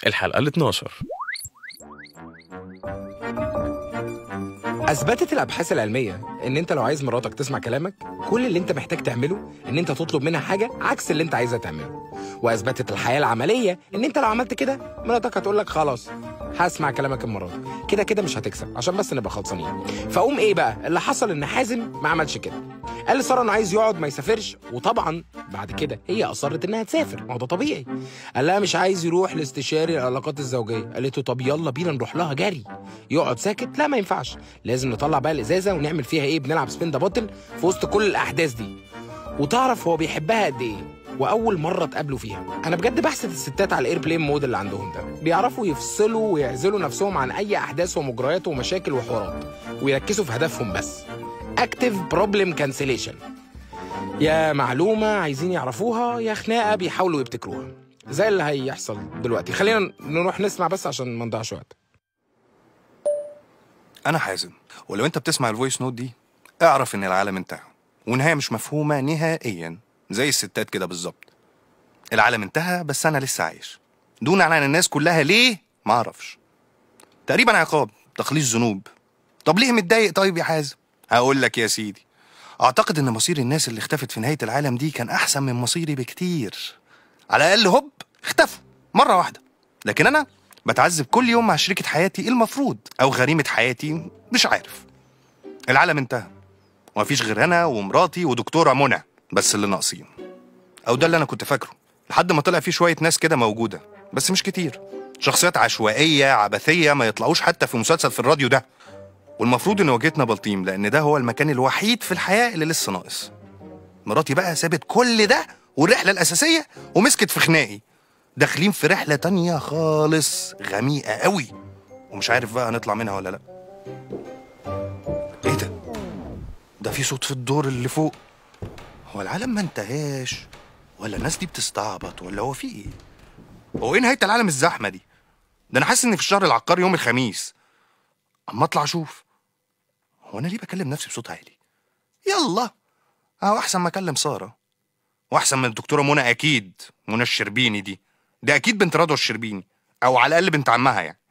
الحلقة ال 12. أثبتت الأبحاث العلمية إن أنت لو عايز مراتك تسمع كلامك، كل اللي أنت محتاج تعمله إن أنت تطلب منها حاجة عكس اللي أنت عايزها تعمله. وأثبتت الحياة العملية إن أنت لو عملت كده مراتك هتقول لك خلاص هسمع كلامك المرة دي. كده كده مش هتكسب، عشان بس نبقى خلصانين. فقوم إيه بقى اللي حصل؟ إن حازم ما عملش كده. قال لسارة إنه عايز يقعد ما يسافرش، وطبعا بعد كده هي أصرت إنها تسافر، ما هو ده طبيعي. قال لها مش عايز يروح لاستشاري العلاقات الزوجية. قالت له طب يلا بينا نروح لها جري. يقعد ساكت؟ لا ما ينفعش، لازم نطلع بقى الازازه ونعمل فيها ايه، بنلعب سبين ذا بوتل في وسط كل الاحداث دي، وتعرف هو بيحبها قد ايه. واول مره اتقابلوا فيها، انا بجد بحسد الستات على الايربلين مود اللي عندهم ده، بيعرفوا يفصلوا ويعزلوا نفسهم عن اي احداث ومجريات ومشاكل وحوارات، ويركزوا في هدفهم بس. اكتيف بروبلم كانسليشن، يا معلومه عايزين يعرفوها يا خناقه بيحاولوا يبتكروها، زي اللي هيحصل دلوقتي. خلينا نروح نسمع بس عشان ما نضيعش وقت. أنا حازم، ولو أنت بتسمع الفويس نوت دي اعرف إن العالم انتهى، ونهاية مش مفهومة نهائيا، زي الستات كده بالظبط. العالم انتهى بس أنا لسه عايش، دون عن الناس كلها. ليه؟ معرفش. تقريبا عقاب، تخليص ذنوب. طب ليه متضايق طيب يا حازم؟ هقول لك يا سيدي. أعتقد إن مصير الناس اللي اختفت في نهاية العالم دي كان أحسن من مصيري بكتير. على الأقل هوب اختفوا مرة واحدة، لكن أنا بتعذب كل يوم مع شريكة حياتي المفروض، أو غريمة حياتي، مش عارف. العالم انتهى ومفيش غير أنا ومراتي ودكتورة منى بس اللي ناقصين، أو ده اللي أنا كنت فاكره، لحد ما طلع فيه شوية ناس كده موجودة بس مش كتير، شخصيات عشوائية عبثية ما يطلعوش حتى في مسلسل في الراديو ده. والمفروض إن واجهتنا بلطيم، لأن ده هو المكان الوحيد في الحياة اللي لسه ناقص. مراتي بقى سابت كل ده والرحلة الأساسية ومسكت في خناقي، داخلين في رحلة تانية خالص غميقة قوي، ومش عارف بقى هنطلع منها ولا لا. ايه ده؟ ده في صوت في الدور اللي فوق. هو العالم ما انتهاش ولا الناس دي بتستعبط ولا هو في ايه؟ هو ايه نهاية العالم الزحمة دي؟ ده انا حاسس اني في الشهر العقاري يوم الخميس. اما اطلع اشوف. هو انا ليه بكلم نفسي بصوت عالي؟ يلا اهو احسن ما اكلم سارة، واحسن من الدكتورة منى اكيد. منى الشربيني دي اكيد بنت رضوى الشربيني، او على الاقل بنت عمها يعني.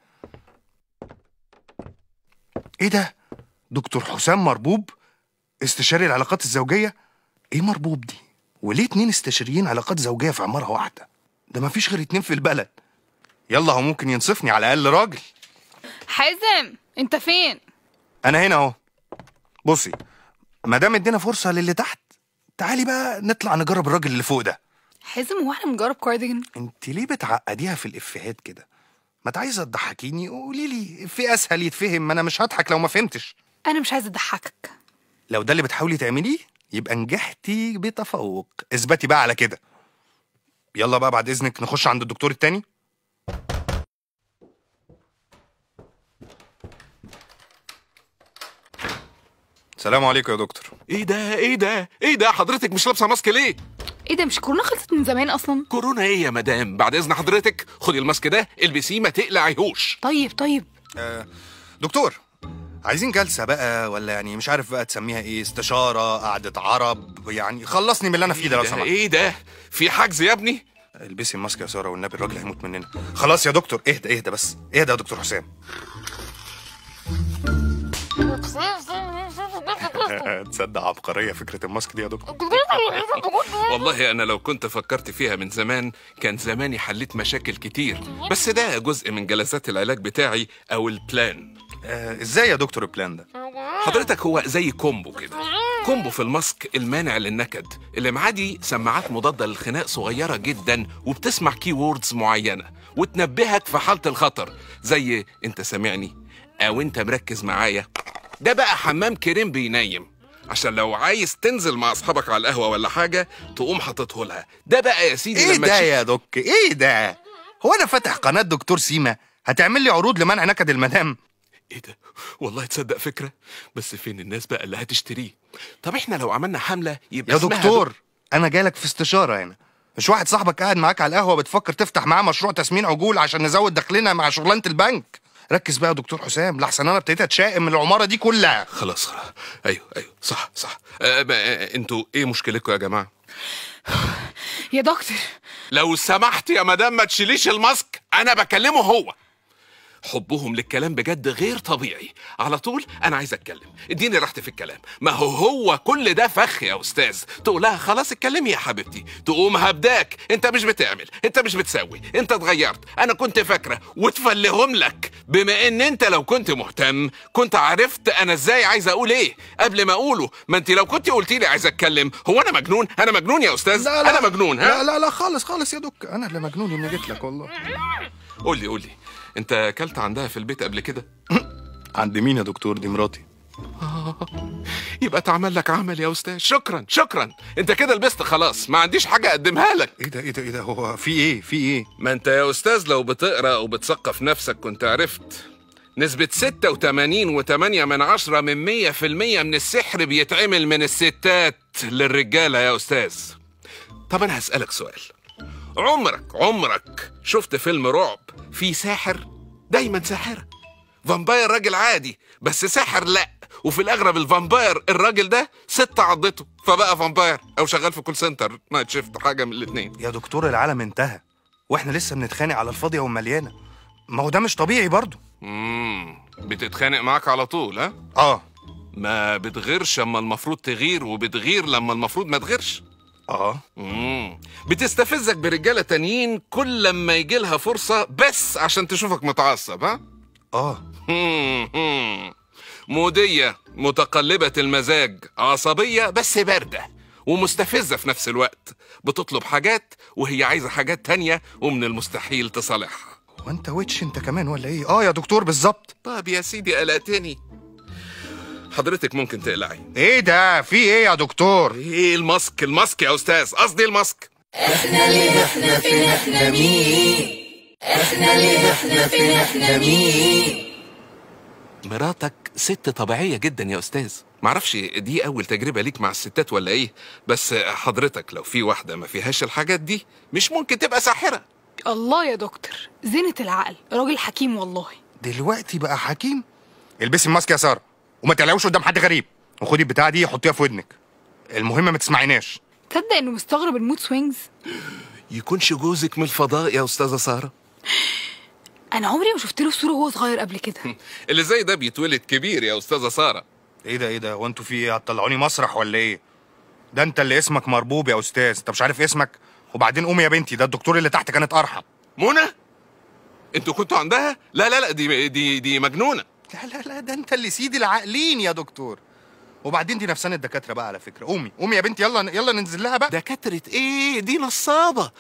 ايه ده؟ دكتور حسام مربوب، استشاري العلاقات الزوجية؟ ايه مربوب دي؟ وليه 2 استشاريين علاقات زوجية في عمارة واحدة؟ ده مفيش غير 2 في البلد. يلا هو ممكن ينصفني على الأقل راجل. حازم انت فين؟ أنا هنا أهو. بصي، مادام ادينا فرصة للي تحت، تعالي بقى نطلع نجرب الراجل اللي فوق ده. حازم هو احنا بنجرب كارديجان؟ انت ليه بتعقديها في الإفيهات كده؟ ما عايزة تضحكيني قولي لي إفيه أسهل يتفهم، ما أنا مش هضحك لو ما فهمتش. انا مش عايزه اضحكك. لو ده اللي بتحاولي تعمليه يبقى نجحتي بتفوق، اثبتي بقى على كده. يلا بقى بعد إذنك نخش عند الدكتور التاني. السلام عليكم يا دكتور. ايه ده حضرتك مش لابسه ماسك ليه؟ ايه ده، مش كورونا خلصت من زمان اصلا؟ كورونا ايه يا مدام؟ بعد اذن حضرتك خدي الماسك ده البسيه ما تقلعيهوش. طيب دكتور، عايزين جلسة بقى ولا يعني مش عارف بقى تسميها ايه، استشارة، قعدة عرب، يعني خلصني من اللي انا فيه ده لو سمحت. ايه ده؟ في حجز يا ابني؟ البسي الماسك يا سارة والنبي، الراجل هيموت مننا. خلاص يا دكتور، اهدى بس، اهدى يا دكتور حسام. تصدق عبقرية فكرة الماسك دي يا دكتور. والله أنا لو كنت فكرت فيها من زمان كان زماني حليت مشاكل كتير، بس ده جزء من جلسات العلاج بتاعي أو البلان. ازاي يا دكتور البلان ده؟ حضرتك هو زي كومبو كده، كومبو في الماسك المانع للنكد اللي معاه دي سماعات مضادة للخناق صغيرة جدا، وبتسمع كي ووردز معينة وتنبهك في حالة الخطر، زي انت سامعني او انت مركز معايا. ده بقى حمام كريم بينيم، عشان لو عايز تنزل مع اصحابك على القهوة ولا حاجة تقوم حاططه لها. ده بقى يا سيدي ايه لما ده يا دك؟ ايه ده؟ هو انا فاتح قناة دكتور سيما هتعمل لي عروض لمنع نكد المدام؟ ايه ده؟ والله تصدق فكرة، بس فين الناس بقى اللي هتشتريه؟ طب احنا لو عملنا حملة يبقى يا دكتور انا جالك في استشارة هنا، مش واحد صاحبك قاعد معاك على القهوة بتفكر تفتح معاه مشروع تسمين عجول عشان نزود دخلنا مع شغلانة البنك. ركز بقى يا دكتور حسام، لحسن انا ابتديت اتشائم من العمارة دي كلها. خلاص ايوه صح. انتوا ايه مشكلتكم يا جماعة؟ يا دكتور لو سمحت يا مدام ما تشيليش الماسك، انا بكلمه هو. حبهم للكلام بجد غير طبيعي. على طول انا عايز اتكلم، اديني راحتي في الكلام. ما هو كل ده فخ يا استاذ. تقول لها خلاص اتكلمي يا حبيبتي، تقوم هبداك انت مش بتعمل، انت مش بتسوي، انت اتغيرت، انا كنت فاكره، وتفلهم لك. بما ان انت لو كنت مهتم كنت عرفت انا ازاي عايز اقول ايه قبل ما اقوله. ما انت لو كنت قلتي لي عايز اتكلم، هو انا مجنون؟ انا مجنون يا استاذ؟ لا لا انا مجنون؟ ها؟ لا خالص خالص يا دك، انا اللي مجنون اني جيت لك والله. قول لي انت اكلت عندها في البيت قبل كده؟ عند مين يا دكتور؟ دي مراتي. يبقى اتعمل لك عمل يا استاذ. شكرا انت كده لبست خلاص، ما عنديش حاجه اقدمها لك. ايه ده هو في ايه؟ ما انت يا استاذ لو بتقرا وبتثقف نفسك كنت عرفت نسبة 86.8% من 100% من السحر بيتعمل من الستات للرجالة يا أستاذ. طب أنا هسألك سؤال، عمرك شفت فيلم رعب فيه ساحر؟ دايما ساحرة. فامباير راجل عادي بس ساحر لأ، وفي الأغلب الفامباير الراجل ده ست عضته فبقى فامباير، أو شغال في كول سنتر نايت شيفت، حاجة من الاتنين. يا دكتور العالم انتهى واحنا لسه بنتخانق على الفاضية والمليانة، ما هو ده مش طبيعي برضو. بتتخانق معاك على طول ها؟ ما بتغيرش اما المفروض تغير، وبتغير لما المفروض ما تغيرش. بتستفزك برجالة تانيين كل لما يجي لها فرصة بس عشان تشوفك متعصب ها؟ مودية، متقلبة المزاج، عصبية بس باردة ومستفزة في نفس الوقت. بتطلب حاجات وهي عايزة حاجات تانية ومن المستحيل تصالحها. وانت ويتش انت كمان ولا ايه؟ يا دكتور بالظبط. طب يا سيدي قلقتني. حضرتك ممكن تقلعي. ايه ده؟ في ايه يا دكتور؟ ايه الماسك يا استاذ، قصدي الماسك. احنا ليه احنا فين احنا مين؟ احنا ليه احنا فين احنا مين؟ مراتك ست طبيعية جدا يا استاذ. معرفش دي اول تجربة ليك مع الستات ولا ايه، بس حضرتك لو في واحدة ما فيهاش الحاجات دي مش ممكن تبقى ساحرة. الله يا دكتور، زينة العقل، راجل حكيم والله. دلوقتي بقى حكيم؟ البسي الماسك يا سارة وما تقلقوش قدام حد غريب، وخدي البتاعة دي حطيها في ودنك، المهم ما تسمعيناش. تصدق انه مستغرب المود سوينجز؟ يكونش جوزك من الفضاء يا استاذة سارة؟ انا عمري ما شفت له صورة وهو صغير قبل كده. اللي زي ده بيتولد كبير يا استاذة سارة. ايه ده هو انتوا في ايه؟ هتطلعوني مسرح ولا ايه؟ ده انت اللي اسمك مربوب يا استاذ، انت مش عارف اسمك؟ وبعدين قومي يا بنتي، ده الدكتور اللي تحت كانت ارحم. منى؟ انتوا كنتوا عندها؟ لا دي مجنونة. لا ده انت اللي سيدي العاقلين يا دكتور. وبعدين دي نفسان الدكاتره بقى على فكره. قومي يا بنتي، يلا ننزل لها بقى. دكاتره ايه؟ دي نصابه.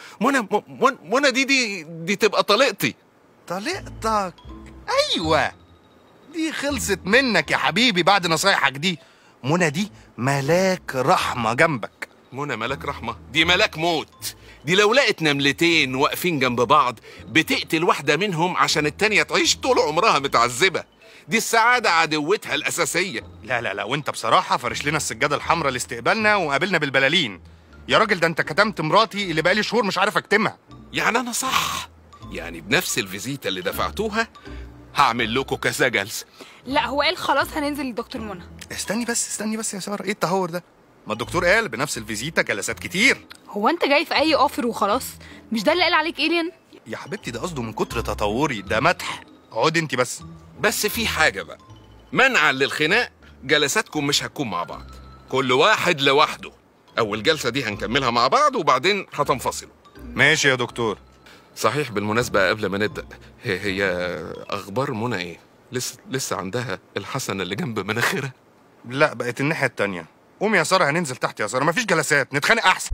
منى دي تبقى طليقتي. طليقتك؟ ايوه دي خلصت منك يا حبيبي بعد نصايحك دي. منى دي ملاك رحمه جنبك. منى ملاك رحمه؟ دي ملاك موت. دي لو لقت نملتين واقفين جنب بعض بتقتل واحده منهم عشان التانيه تعيش طول عمرها متعذبه. دي السعادة عدوتها الأساسية. لا وانت بصراحة فرش لنا السجادة الحمراء لاستقبالنا وقابلنا بالبلالين. يا راجل ده انت كتمت مراتي اللي بقالي شهور مش عارف اكتمها. يعني أنا صح؟ يعني بنفس الفيزيتا اللي دفعتوها هعمل لكم كذا جلسة. لا هو قال خلاص هننزل للدكتور منى. استني بس يا سارة، ايه التهور ده؟ ما الدكتور قال بنفس الفيزيتا جلسات كتير. هو انت جاي في اي اوفر وخلاص؟ مش ده اللي قال عليك إيليان؟ يا حبيبتي ده قصده من كتر تطوري، ده مدح. اقعدي انت بس في حاجة بقى، منعا للخناق جلساتكم مش هتكون مع بعض، كل واحد لوحده. أول جلسة دي هنكملها مع بعض وبعدين هتنفصلوا. ماشي يا دكتور. صحيح بالمناسبة قبل ما نبدأ، هي أخبار منى إيه؟ لسه عندها الحسنة اللي جنب مناخيرها؟ لا بقت الناحية التانية. قومي يا سارة هننزل تحت يا سارة، مفيش جلسات، نتخانق أحسن.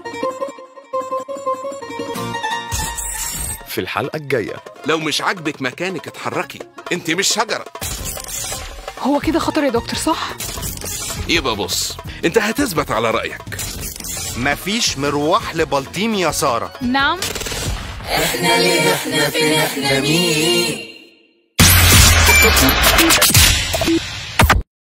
في الحلقة الجاية، لو مش عاجبك مكانك اتحركي، انت مش شجرة. هو كده خطر يا دكتور صح؟ يبقى بص، انت هتثبت على رأيك. مفيش مروح لبلطيم يا سارة. نعم. احنا ليه احنا فين احنا مين؟